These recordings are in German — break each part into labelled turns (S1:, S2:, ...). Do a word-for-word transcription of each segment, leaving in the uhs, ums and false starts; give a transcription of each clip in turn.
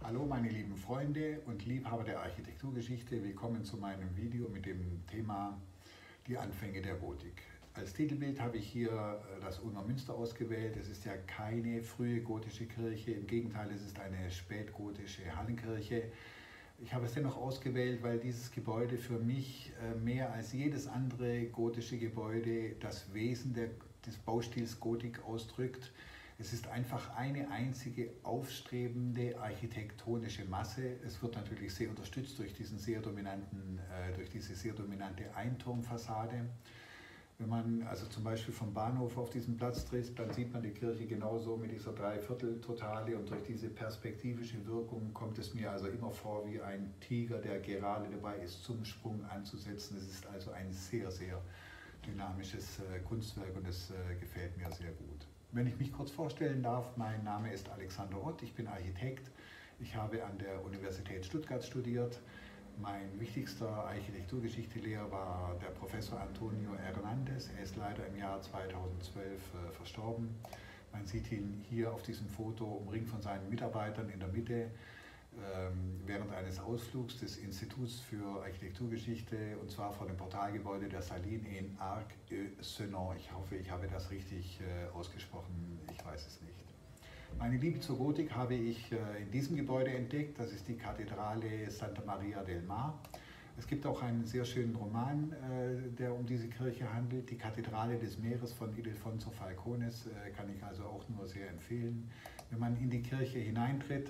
S1: Hallo meine lieben Freunde und Liebhaber der Architekturgeschichte, willkommen zu meinem Video mit dem Thema die Anfänge der Gotik. Als Titelbild habe ich hier das Unna Münster ausgewählt. Es ist ja keine frühe gotische Kirche, im Gegenteil, es ist eine spätgotische Hallenkirche. Ich habe es dennoch ausgewählt, weil dieses Gebäude für mich mehr als jedes andere gotische Gebäude das Wesen der, des Baustils Gotik ausdrückt. Es ist einfach eine einzige aufstrebende architektonische Masse. Es wird natürlich sehr unterstützt durch, diesen sehr dominanten, äh, durch diese sehr dominante Einturmfassade. Wenn man also zum Beispiel vom Bahnhof auf diesen Platz tritt, dann sieht man die Kirche genauso mit dieser Dreivierteltotale, und durch diese perspektivische Wirkung kommt es mir also immer vor wie ein Tiger, der gerade dabei ist, zum Sprung anzusetzen. Es ist also ein sehr, sehr dynamisches äh, Kunstwerk und es äh, gefällt mir sehr gut. Wenn ich mich kurz vorstellen darf, mein Name ist Alexander Ott, ich bin Architekt. Ich habe an der Universität Stuttgart studiert. Mein wichtigster Architekturgeschichte-Lehrer war der Professor Antonio Hernandez. Er ist leider im Jahr zweitausendzwölf äh, verstorben. Man sieht ihn hier auf diesem Foto umringt von seinen Mitarbeitern in der Mitte ähm, während eines Ausflugs des Instituts für Architekturgeschichte, und zwar vor dem Portalgebäude der Saline in Arc-et-Senans. Ich hoffe, ich habe das richtig äh, ausgesprochen, ich weiß es nicht. Meine Liebe zur Gotik habe ich äh, in diesem Gebäude entdeckt. Das ist die Kathedrale Santa Maria del Mar. Es gibt auch einen sehr schönen Roman, äh, der um diese Kirche handelt. Die Kathedrale des Meeres von Ildefonso Falcones äh, kann ich also auch nur sehr empfehlen. Wenn man in die Kirche hineintritt,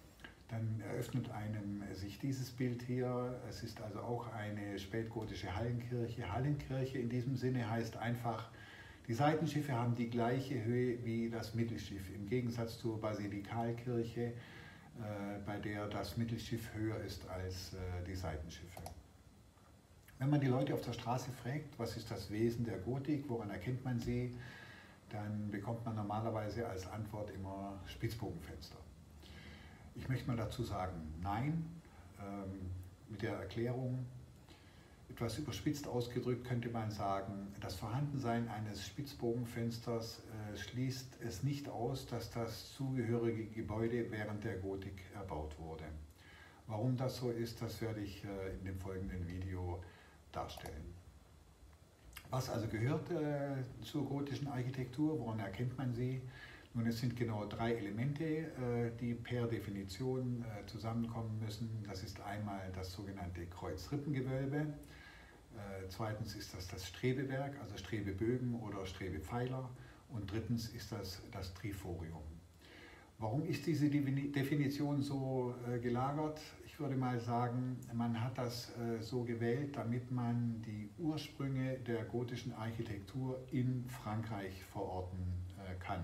S1: dann eröffnet einem sich dieses Bild hier. Es ist also auch eine spätgotische Hallenkirche. Hallenkirche in diesem Sinne heißt einfach, die Seitenschiffe haben die gleiche Höhe wie das Mittelschiff, im Gegensatz zur Basilikalkirche, äh, bei der das Mittelschiff höher ist als äh, die Seitenschiffe. Wenn man die Leute auf der Straße fragt, was ist das Wesen der Gotik, woran erkennt man sie, dann bekommt man normalerweise als Antwort immer Spitzbogenfenster. Ich möchte mal dazu sagen, nein, ähm, mit der Erklärung, etwas überspitzt ausgedrückt könnte man sagen, das Vorhandensein eines Spitzbogenfensters äh, schließt es nicht aus, dass das zugehörige Gebäude während der Gotik erbaut wurde. Warum das so ist, das werde ich äh, in dem folgenden Video darstellen. Was also gehört äh, zur gotischen Architektur, woran erkennt man sie? Nun, es sind genau drei Elemente, die per Definition zusammenkommen müssen. Das ist einmal das sogenannte Kreuzrippengewölbe, zweitens ist das das Strebewerk, also Strebebögen oder Strebepfeiler, und drittens ist das das Triforium. Warum ist diese Definition so gelagert? Ich würde mal sagen, man hat das so gewählt, damit man die Ursprünge der gotischen Architektur in Frankreich verorten kann.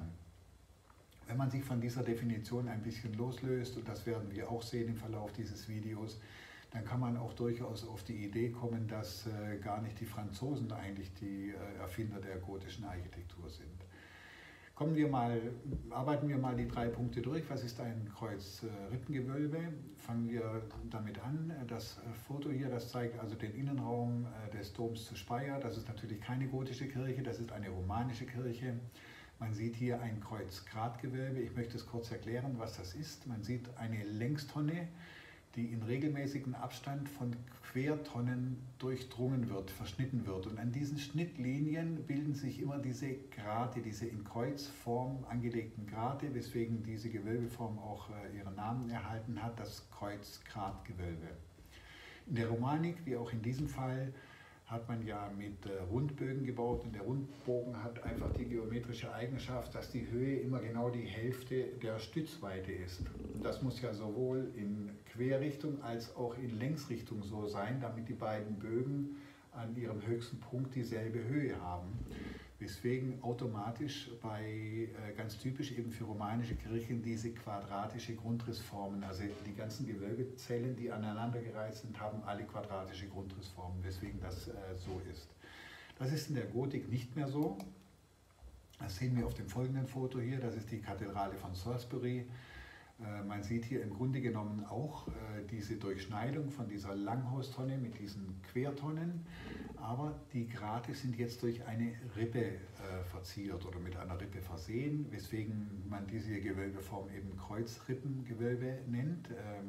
S1: Wenn man sich von dieser Definition ein bisschen loslöst, und das werden wir auch sehen im Verlauf dieses Videos, dann kann man auch durchaus auf die Idee kommen, dass äh, gar nicht die Franzosen eigentlich die äh, Erfinder der gotischen Architektur sind. Kommen wir mal, arbeiten wir mal die drei Punkte durch. Was ist ein Kreuzrippengewölbe? Fangen wir damit an. Das Foto hier, das zeigt also den Innenraum äh, des Doms zu Speyer. Das ist natürlich keine gotische Kirche, das ist eine romanische Kirche. Man sieht hier ein Kreuzgratgewölbe. Ich möchte es kurz erklären, was das ist. Man sieht eine Längstonne, die in regelmäßigem Abstand von Quertonnen durchdrungen wird, verschnitten wird. Und an diesen Schnittlinien bilden sich immer diese Grate, diese in Kreuzform angelegten Grate, weswegen diese Gewölbeform auch ihren Namen erhalten hat, das Kreuzgratgewölbe. In der Romanik, wie auch in diesem Fall, hat man ja mit äh, Rundbögen gebaut, und der Rundbogen hat einfach die geometrische Eigenschaft, dass die Höhe immer genau die Hälfte der Stützweite ist. Und das muss ja sowohl in Querrichtung als auch in Längsrichtung so sein, damit die beiden Bögen an ihrem höchsten Punkt dieselbe Höhe haben. Weswegen automatisch bei, äh, ganz typisch eben für romanische Kirchen, diese quadratische Grundrissformen, also die ganzen Gewölbezellen, die aneinandergereiht sind, haben alle quadratische Grundrissformen, weswegen das äh, so ist. Das ist in der Gotik nicht mehr so. Das sehen wir auf dem folgenden Foto hier, das ist die Kathedrale von Salisbury. Man sieht hier im Grunde genommen auch diese Durchschneidung von dieser Langhaustonne mit diesen Quertonnen, aber die Grate sind jetzt durch eine Rippe verziert oder mit einer Rippe versehen, weswegen man diese Gewölbeform eben Kreuzrippengewölbe nennt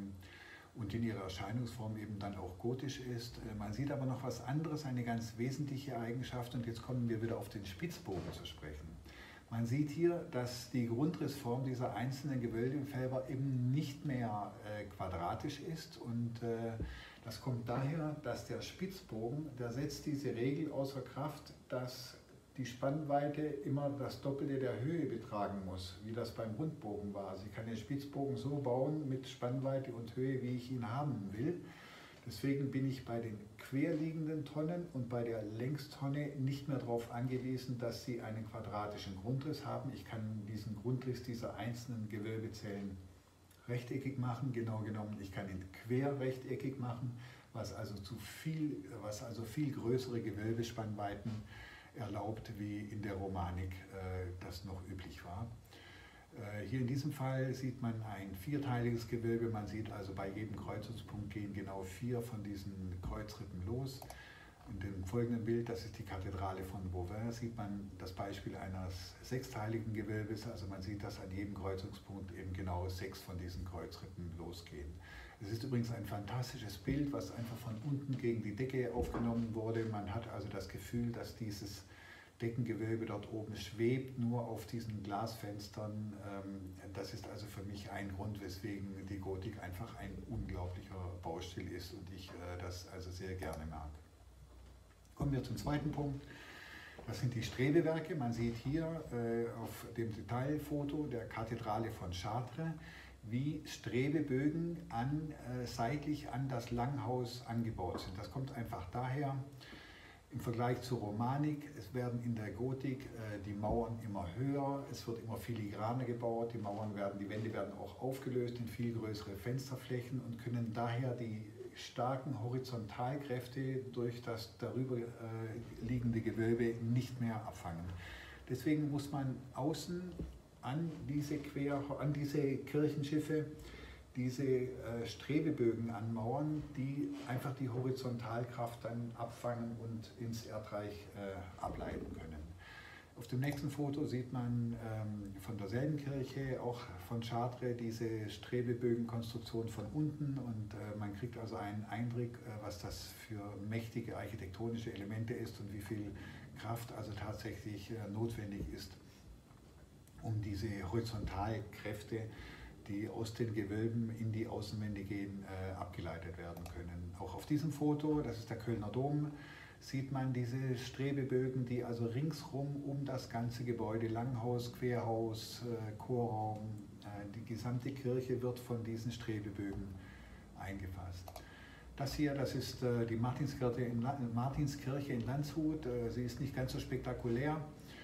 S1: und in ihrer Erscheinungsform eben dann auch gotisch ist. Man sieht aber noch was anderes, eine ganz wesentliche Eigenschaft, und jetzt kommen wir wieder auf den Spitzbogen zu sprechen. Man sieht hier, dass die Grundrissform dieser einzelnen Gewölbefelder eben nicht mehr äh, quadratisch ist, und äh, das kommt daher, dass der Spitzbogen, der setzt diese Regel außer Kraft, dass die Spannweite immer das Doppelte der Höhe betragen muss, wie das beim Rundbogen war. Also ich kann den Spitzbogen so bauen mit Spannweite und Höhe, wie ich ihn haben will. Deswegen bin ich bei den querliegenden Tonnen und bei der Längstonne nicht mehr darauf angewiesen, dass sie einen quadratischen Grundriss haben. Ich kann diesen Grundriss dieser einzelnen Gewölbezellen rechteckig machen, genau genommen. Ich kann ihn querrechteckig machen, was also, zu viel, was also viel größere Gewölbespannweiten erlaubt, wie in der Romanik äh, das noch üblich war. Hier in diesem Fall sieht man ein vierteiliges Gewölbe. Man sieht also, bei jedem Kreuzungspunkt gehen genau vier von diesen Kreuzrippen los. In dem folgenden Bild, das ist die Kathedrale von Beauvais, sieht man das Beispiel eines sechsteiligen Gewölbes. Also man sieht, dass an jedem Kreuzungspunkt eben genau sechs von diesen Kreuzrippen losgehen. Es ist übrigens ein fantastisches Bild, was einfach von unten gegen die Decke aufgenommen wurde. Man hat also das Gefühl, dass dieses Deckengewölbe dort oben schwebt, nur auf diesen Glasfenstern. Das ist also für mich ein Grund, weswegen die Gotik einfach ein unglaublicher Baustil ist und ich das also sehr gerne mag. Kommen wir zum zweiten Punkt. Das sind die Strebewerke. Man sieht hier auf dem Detailfoto der Kathedrale von Chartres, wie Strebebögen an, seitlich an das Langhaus angebaut sind. Das kommt einfach daher, im Vergleich zur Romanik, es werden in der Gotik äh, die Mauern immer höher, es wird immer filigraner gebaut, die Mauern werden, die Wände werden auch aufgelöst in viel größere Fensterflächen und können daher die starken Horizontalkräfte durch das darüber äh, liegende Gewölbe nicht mehr abfangen. Deswegen muss man außen an diese, Quer, an diese Kirchenschiffe diese äh, Strebebögen anmauern, die einfach die Horizontalkraft dann abfangen und ins Erdreich äh, ableiten können. Auf dem nächsten Foto sieht man ähm, von derselben Kirche, auch von Chartres, diese Strebebögenkonstruktion von unten, und äh, man kriegt also einen Eindruck, äh, was das für mächtige architektonische Elemente ist und wie viel Kraft also tatsächlich äh, notwendig ist, um diese Horizontalkräfte, die aus den Gewölben in die Außenwände gehen, äh, abgeleitet werden können. Auch auf diesem Foto, das ist der Kölner Dom, sieht man diese Strebebögen, die also ringsrum um das ganze Gebäude, Langhaus, Querhaus, äh, Chorraum, äh, die gesamte Kirche wird von diesen Strebebögen eingefasst. Das hier, das ist äh, die Martinskirche in, Martinskirche in Landshut. Äh, sie ist nicht ganz so spektakulär.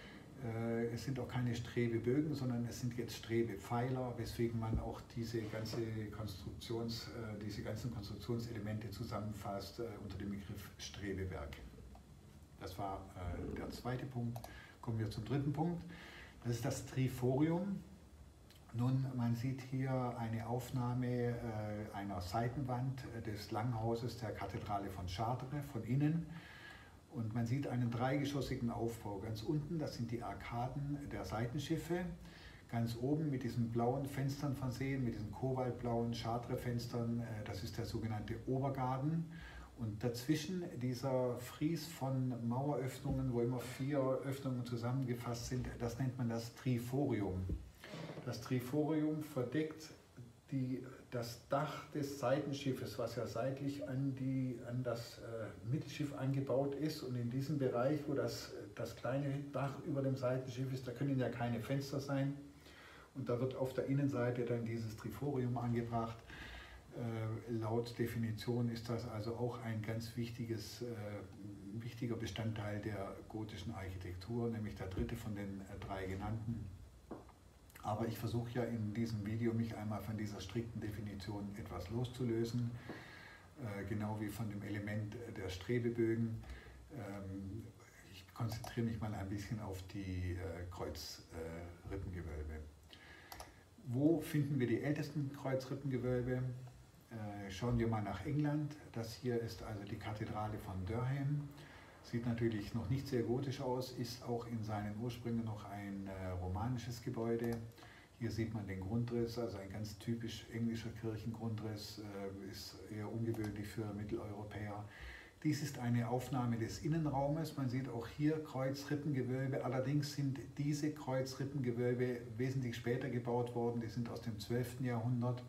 S1: Es sind auch keine Strebebögen, sondern es sind jetzt Strebepfeiler, weswegen man auch diese, ganze Konstruktions, diese ganzen Konstruktionselemente zusammenfasst unter dem Begriff Strebewerk. Das war der zweite Punkt. Kommen wir zum dritten Punkt. Das ist das Triforium. Nun, man sieht hier eine Aufnahme einer Seitenwand des Langhauses der Kathedrale von Chartres von innen. Und man sieht einen dreigeschossigen Aufbau. Ganz unten, das sind die Arkaden der Seitenschiffe. Ganz oben mit diesen blauen Fenstern versehen, mit diesen kobaltblauen Chartres-Fenstern, das ist der sogenannte Obergaden. Und dazwischen dieser Fries von Maueröffnungen, wo immer vier Öffnungen zusammengefasst sind, das nennt man das Triforium. Das Triforium verdeckt die, das Dach des Seitenschiffes, was ja seitlich an, die, an das äh, Mittelschiff angebaut ist. Und in diesem Bereich, wo das, das kleine Dach über dem Seitenschiff ist, da können ja keine Fenster sein. Und da wird auf der Innenseite dann dieses Triforium angebracht. Äh, laut Definition ist das also auch ein ganz wichtiges, äh, wichtiger Bestandteil der gotischen Architektur, nämlich der dritte von den äh, drei genannten. Aber ich versuche ja in diesem Video, mich einmal von dieser strikten Definition etwas loszulösen, äh, genau wie von dem Element der Strebebögen. Ähm, ich konzentriere mich mal ein bisschen auf die äh, Kreuzrippengewölbe. Wo finden wir die ältesten Kreuzrippengewölbe? Äh, schauen wir mal nach England. Das hier ist also die Kathedrale von Durham. Sieht natürlich noch nicht sehr gotisch aus, ist auch in seinen Ursprüngen noch ein äh, romanisches Gebäude. Hier sieht man den Grundriss, also ein ganz typisch englischer Kirchengrundriss, äh, ist eher ungewöhnlich für Mitteleuropäer. Dies ist eine Aufnahme des Innenraumes. Man sieht auch hier Kreuzrippengewölbe. Allerdings sind diese Kreuzrippengewölbe wesentlich später gebaut worden. Die sind aus dem zwölften Jahrhundert.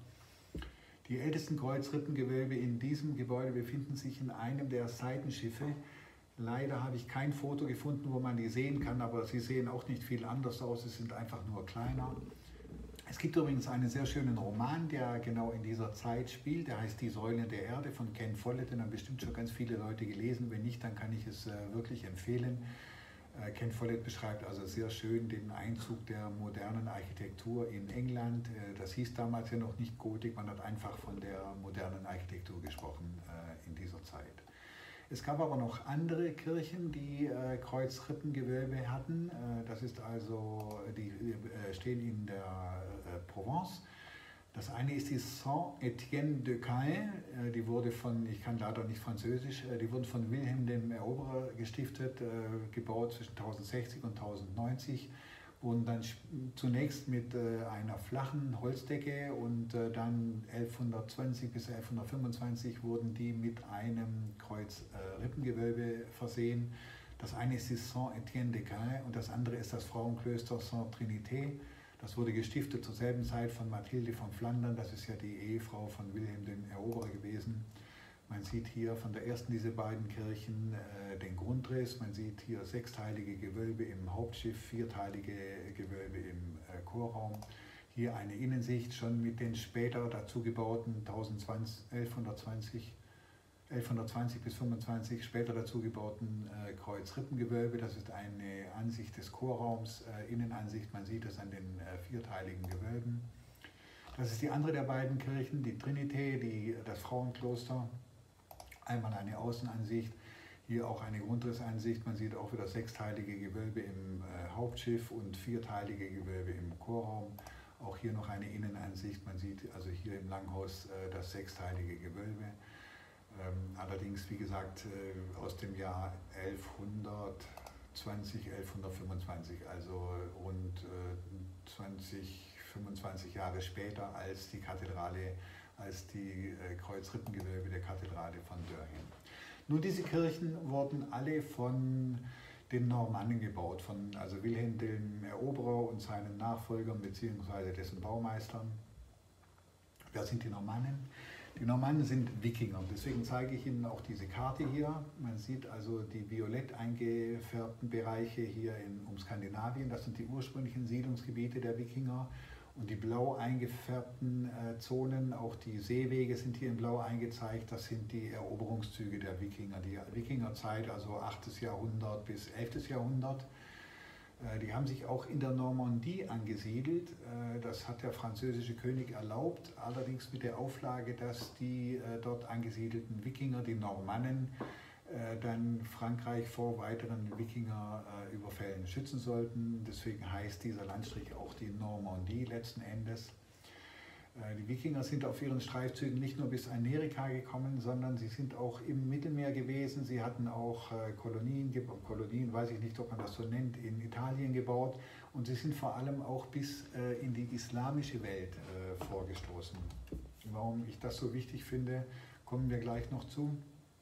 S1: Die ältesten Kreuzrippengewölbe in diesem Gebäude befinden sich in einem der Seitenschiffe. Leider habe ich kein Foto gefunden, wo man die sehen kann, aber sie sehen auch nicht viel anders aus. Sie sind einfach nur kleiner. Es gibt übrigens einen sehr schönen Roman, der genau in dieser Zeit spielt. Der heißt Die Säulen der Erde von Ken Follett. Den haben bestimmt schon ganz viele Leute gelesen. Wenn nicht, dann kann ich es äh, wirklich empfehlen. Äh, Ken Follett beschreibt also sehr schön den Einzug der modernen Architektur in England. Äh, das hieß damals ja noch nicht Gotik, man hat einfach von der modernen Architektur gesprochen äh, in dieser Zeit. Es gab aber noch andere Kirchen, die äh, Kreuzrippengewölbe hatten. Äh, das ist also, die äh, stehen in der äh, Provence. Das eine ist die Saint-Étienne-de-Caen. Äh, die wurde von, ich kann leider nicht Französisch, äh, die wurden von Wilhelm dem Eroberer gestiftet, äh, gebaut zwischen tausendsechzig und tausendneunzig. Wurden dann zunächst mit äh, einer flachen Holzdecke und äh, dann elfhundertzwanzig bis elfhundertfünfundzwanzig wurden die mit einem Kreuzrippengewölbe äh, versehen. Das eine ist die Saint-Étienne-de-Caen und das andere ist das Frauenklöster Sainte-Trinité. Das wurde gestiftet zur selben Zeit von Mathilde von Flandern, das ist ja die Ehefrau von Wilhelm dem Eroberer gewesen. Man sieht hier von der ersten dieser beiden Kirchen äh, den Grundriss, man sieht hier sechsteilige Gewölbe im Hauptschiff, vierteilige Gewölbe im äh, Chorraum. Hier eine Innensicht schon mit den später dazu gebauten elfhundertzwanzig, elfhundertzwanzig bis fünfundzwanzig später dazu gebauten äh, Kreuzrippengewölbe. Das ist eine Ansicht des Chorraums, äh, Innenansicht, man sieht es an den äh, vierteiligen Gewölben. Das ist die andere der beiden Kirchen, die Trinité, die, das Frauenkloster. Einmal eine Außenansicht, hier auch eine Grundrissansicht. Man sieht auch wieder sechsteilige Gewölbe im äh, Hauptschiff und vierteilige Gewölbe im Chorraum. Auch hier noch eine Innenansicht. Man sieht also hier im Langhaus äh, das sechsteilige Gewölbe. Ähm, allerdings, wie gesagt, äh, aus dem Jahr elfhundertzwanzig, elfhundertfünfundzwanzig, also rund äh, zwanzig, fünfundzwanzig Jahre später als die Kathedrale, als die äh, Kreuzrippengewölbe der Kathedrale von Durham. Nun, diese Kirchen wurden alle von den Normannen gebaut, von also Wilhelm dem Eroberer und seinen Nachfolgern bzw. dessen Baumeistern. Wer sind die Normannen? Die Normannen sind Wikinger, deswegen zeige ich Ihnen auch diese Karte hier. Man sieht also die violett eingefärbten Bereiche hier in, um Skandinavien, das sind die ursprünglichen Siedlungsgebiete der Wikinger. Und die blau eingefärbten äh, Zonen, auch die Seewege sind hier in blau eingezeigt, das sind die Eroberungszüge der Wikinger, die Wikingerzeit, also achtes Jahrhundert bis elftes Jahrhundert. Äh, die haben sich auch in der Normandie angesiedelt, äh, das hat der französische König erlaubt, allerdings mit der Auflage, dass die äh, dort angesiedelten Wikinger, die Normannen, dann Frankreich vor weiteren Wikingerüberfällen schützen sollten. Deswegen heißt dieser Landstrich auch die Normandie letzten Endes. Die Wikinger sind auf ihren Streifzügen nicht nur bis Amerika gekommen, sondern sie sind auch im Mittelmeer gewesen. Sie hatten auch Kolonien, Kolonien, weiß ich nicht, ob man das so nennt, in Italien gebaut. Und sie sind vor allem auch bis in die islamische Welt vorgestoßen. Warum ich das so wichtig finde, kommen wir gleich noch zu.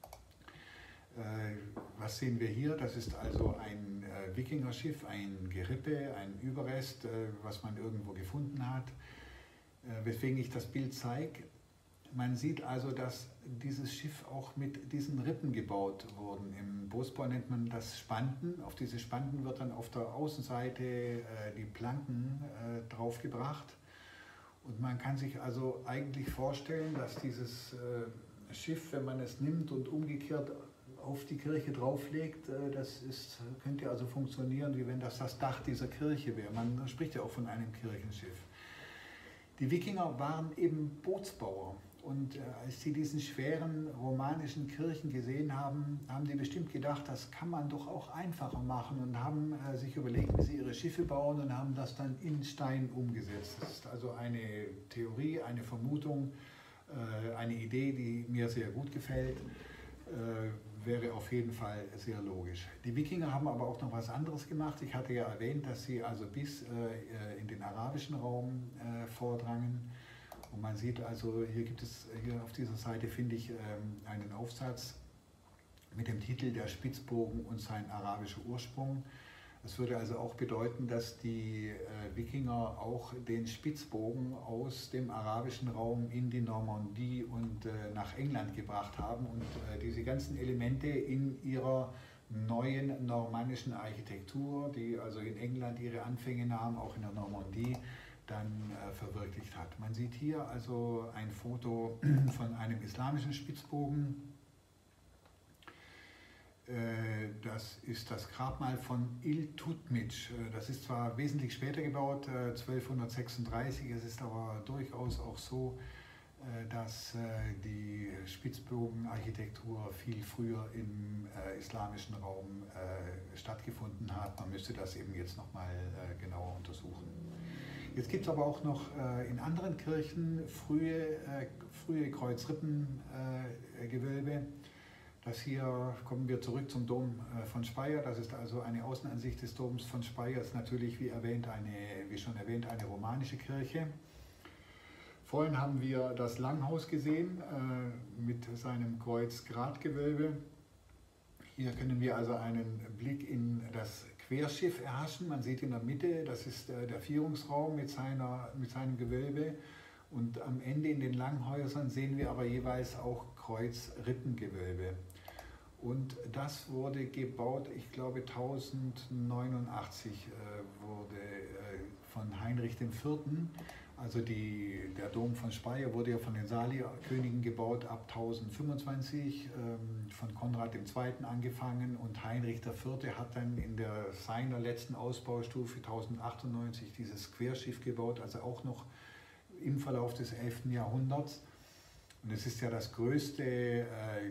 S1: Was sehen wir hier? Das ist also ein äh, Wikingerschiff, ein Gerippe, ein Überrest, äh, was man irgendwo gefunden hat, äh, weswegen ich das Bild zeige. Man sieht also, dass dieses Schiff auch mit diesen Rippen gebaut wurde. Im Bootsbau nennt man das Spanten. Auf diese Spanten wird dann auf der Außenseite äh, die Planken äh, draufgebracht. Und man kann sich also eigentlich vorstellen, dass dieses äh, Schiff, wenn man es nimmt und umgekehrt auf die Kirche drauflegt, das ist, könnte also funktionieren, wie wenn das das Dach dieser Kirche wäre. Man spricht ja auch von einem Kirchenschiff. Die Wikinger waren eben Bootsbauer Und äh, als sie diesen schweren romanischen Kirchen gesehen haben, haben die bestimmt gedacht, das kann man doch auch einfacher machen und haben äh, sich überlegt, wie sie ihre Schiffe bauen und haben das dann in Stein umgesetzt. Das ist also eine Theorie, eine Vermutung, äh, eine Idee, die mir sehr gut gefällt. Äh, wäre auf jeden Fall sehr logisch. Die Wikinger haben aber auch noch was anderes gemacht. Ich hatte ja erwähnt, dass sie also bis äh, in den arabischen Raum äh, vordrangen. Und man sieht also, hier gibt es, hier auf dieser Seite finde ich ähm, einen Aufsatz mit dem Titel Der Spitzbogen und sein arabischer Ursprung. Das würde also auch bedeuten, dass die äh, Wikinger auch den Spitzbogen aus dem arabischen Raum in die Normandie und äh, nach England gebracht haben und äh, diese ganzen Elemente in ihrer neuen normannischen Architektur, die also in England ihre Anfänge nahm, auch in der Normandie, dann äh, verwirklicht hat. Man sieht hier also ein Foto von einem islamischen Spitzbogen. Das ist das Grabmal von Iltutmisch. Das ist zwar wesentlich später gebaut, zwölfhundertsechsunddreißig, es ist aber durchaus auch so, dass die Spitzbogenarchitektur viel früher im islamischen Raum stattgefunden hat. Man müsste das eben jetzt nochmal genauer untersuchen. Jetzt gibt es aber auch noch in anderen Kirchen frühe, frühe Kreuzrippengewölbe. Das hier kommen wir zurück zum Dom von Speyer. Das ist also eine Außenansicht des Doms von Speyer. Das ist natürlich, wie erwähnt, eine, wie schon erwähnt, eine romanische Kirche. Vorhin haben wir das Langhaus gesehen äh, mit seinem Kreuzgratgewölbe. Hier können wir also einen Blick in das Querschiff erhaschen. Man sieht in der Mitte, das ist äh, der Vierungsraum mit, seiner, mit seinem Gewölbe. Und am Ende in den Langhäusern sehen wir aber jeweils auch Kreuzrippengewölbe. Und das wurde gebaut, ich glaube tausendneunundachtzig äh, wurde äh, von Heinrich dem Vierten. Also die, der Dom von Speyer wurde ja von den Salierkönigen gebaut ab tausendfünfundzwanzig, ähm, von Konrad dem Zweiten angefangen, und Heinrich der Vierte hat dann in der, seiner letzten Ausbaustufe tausendachtzig dieses Querschiff gebaut, also auch noch im Verlauf des elften Jahrhunderts. Und es ist ja das größte äh,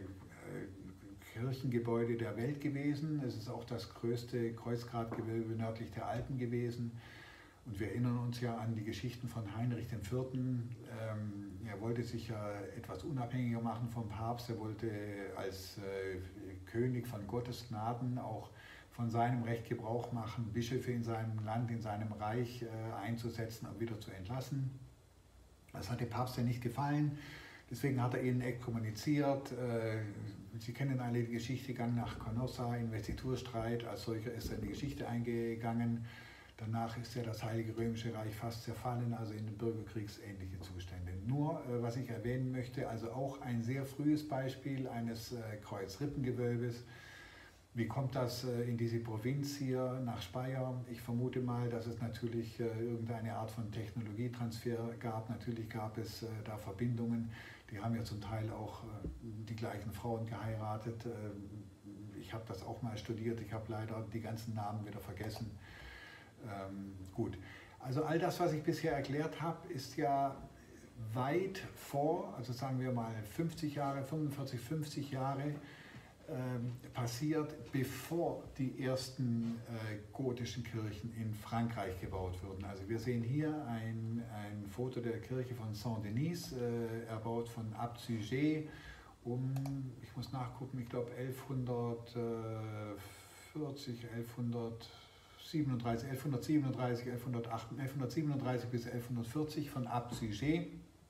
S1: Kirchengebäude der Welt gewesen. Es ist auch das größte Kreuzgratgewölbe nördlich der Alpen gewesen. Und wir erinnern uns ja an die Geschichten von Heinrich dem Vierten. Ähm, er wollte sich ja etwas unabhängiger machen vom Papst. Er wollte als äh, König von Gottes Gnaden auch von seinem Recht Gebrauch machen, Bischöfe in seinem Land, in seinem Reich äh, einzusetzen und wieder zu entlassen. Das hat dem Papst ja nicht gefallen. Deswegen hat er ihn exkommuniziert. Sie kennen alle die Geschichte, Gang nach Canossa, Investiturstreit. Als solcher ist er in die Geschichte eingegangen. Danach ist ja das Heilige Römische Reich fast zerfallen, also in bürgerkriegsähnliche Zustände. Nur, was ich erwähnen möchte, also auch ein sehr frühes Beispiel eines Kreuzrippengewölbes. Wie kommt das in diese Provinz hier nach Speyer? Ich vermute mal, dass es natürlich irgendeine Art von Technologietransfer gab. Natürlich gab es da Verbindungen. Die haben ja zum Teil auch die gleichen Frauen geheiratet. Ich habe das auch mal studiert. Ich habe leider die ganzen Namen wieder vergessen. Ähm, gut, also all das, was ich bisher erklärt habe, ist ja weit vor, also sagen wir mal fünfzig Jahre, fünfundvierzig, fünfzig Jahre, passiert, bevor die ersten äh, gotischen Kirchen in Frankreich gebaut wurden. Also wir sehen hier ein, ein Foto der Kirche von Saint-Denis, äh, erbaut von Abt Suger um, ich muss nachgucken, ich glaube elfhundertvierzig, elfhundertsiebenunddreißig, elfhundertsiebenunddreißig, elfhundertsiebenunddreißig bis elfhundertvierzig von Abt Suger.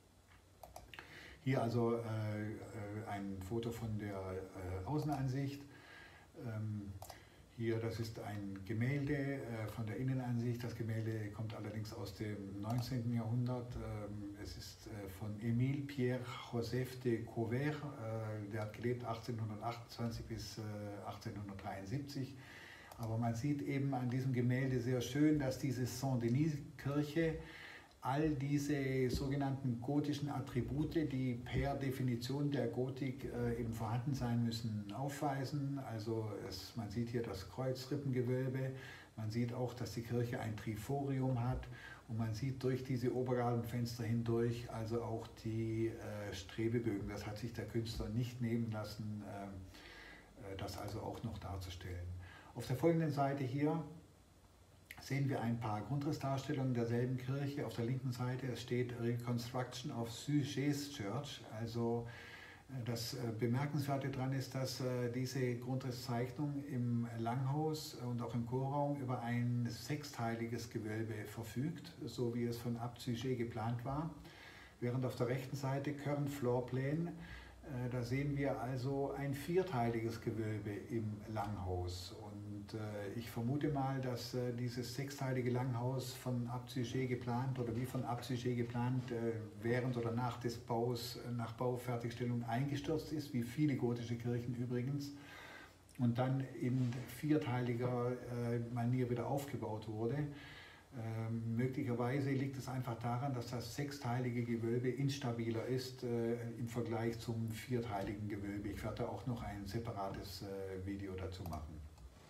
S1: Hier also äh, ein Foto von der äh, Außenansicht. Ähm, hier, das ist ein Gemälde äh, von der Innenansicht. Das Gemälde kommt allerdings aus dem neunzehnten Jahrhundert. Ähm, es ist äh, von Émile Pierre Joseph de Cauvert. Äh, der hat gelebt achtzehnhundertachtundzwanzig bis äh, achtzehnhundertdreiundsiebzig. Aber man sieht eben an diesem Gemälde sehr schön, dass diese Saint-Denis-Kirche all diese sogenannten gotischen Attribute, die per Definition der Gotik äh, eben vorhanden sein müssen, aufweisen. Also es, man sieht hier das Kreuzrippengewölbe, man sieht auch, dass die Kirche ein Triforium hat Und man sieht durch diese Obergadenfenster hindurch also auch die äh, Strebebögen. Das hat sich der Künstler nicht nehmen lassen, äh, das also auch noch darzustellen. Auf der folgenden Seite hier sehen wir ein paar Grundrissdarstellungen derselben Kirche. Auf der linken Seite steht Reconstruction of Sujets Church. Also das Bemerkenswerte daran ist, dass diese Grundrisszeichnung im Langhaus und auch im Chorraum über ein sechsteiliges Gewölbe verfügt, so wie es von Abt Sujet geplant war. Während auf der rechten Seite Current Floor Plan, da sehen wir also ein vierteiliges Gewölbe im Langhaus. Und ich vermute mal, dass dieses sechsteilige Langhaus von Abt Sujet geplant oder wie von Abt Sujet geplant während oder nach des Baus, nach Baufertigstellung eingestürzt ist, wie viele gotische Kirchen übrigens, und dann in vierteiliger Manier wieder aufgebaut wurde. Ähm, möglicherweise liegt es einfach daran, dass das sechsteilige Gewölbe instabiler ist äh, im Vergleich zum vierteiligen Gewölbe. Ich werde auch noch ein separates äh, Video dazu machen.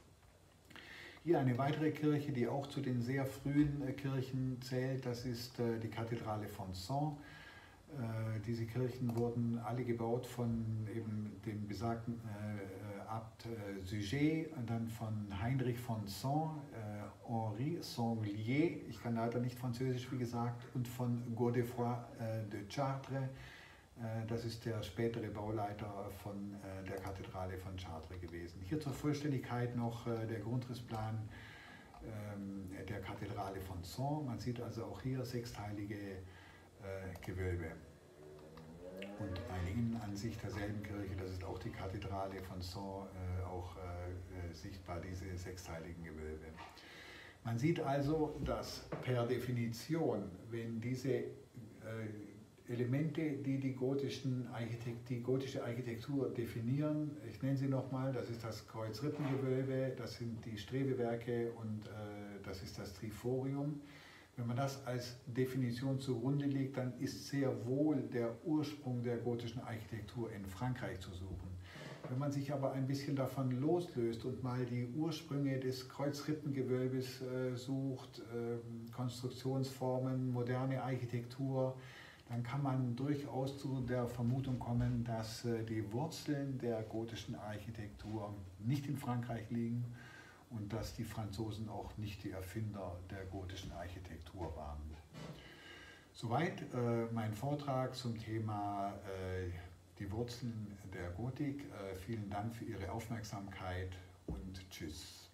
S1: Hier eine weitere Kirche, die auch zu den sehr frühen äh, Kirchen zählt, das ist äh, die Kathedrale von Sens. Äh, diese Kirchen wurden alle gebaut von eben dem besagten äh, Abt äh, Sujet und dann von Heinrich von Sens, äh, Henri Sanglier, ich kann leider nicht Französisch wie gesagt, und von Godefroy äh, de Chartres, äh, das ist der spätere Bauleiter von äh, der Kathedrale von Chartres gewesen. Hier zur Vollständigkeit noch äh, der Grundrissplan äh, der Kathedrale von Sens. Man sieht also auch hier sechsteilige äh, Gewölbe. Und eine Innenansicht derselben Kirche, das ist auch die Kathedrale von Sens, äh, auch äh, sichtbar, diese sechsteiligen Gewölbe. Man sieht also, dass per Definition, wenn diese äh, Elemente, die die, gotischen Architekt, die gotische Architektur definieren, ich nenne sie nochmal, das ist das Kreuzrippengewölbe, das sind die Strebewerke und äh, das ist das Triforium. Wenn man das als Definition zugrunde legt, dann ist sehr wohl der Ursprung der gotischen Architektur in Frankreich zu suchen. Wenn man sich aber ein bisschen davon loslöst und mal die Ursprünge des Kreuzrippengewölbes äh, sucht, äh, Konstruktionsformen, moderne Architektur, dann kann man durchaus zu der Vermutung kommen, dass äh, die Wurzeln der gotischen Architektur nicht in Frankreich liegen und dass die Franzosen auch nicht die Erfinder der gotischen Architektur waren. Soweit äh, mein Vortrag zum Thema äh, die Wurzeln der Gotik. Äh, vielen Dank für Ihre Aufmerksamkeit und tschüss.